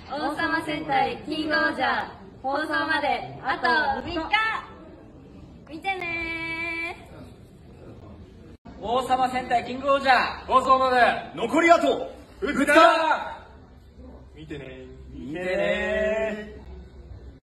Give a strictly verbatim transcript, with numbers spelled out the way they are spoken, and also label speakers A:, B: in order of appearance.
A: 王様戦隊キングオージャー放送まであとみっか。見てね
B: ー。王様戦隊キングオージャー
C: 放送まで
D: 残りあと
C: ふつか。見てね
D: 見てね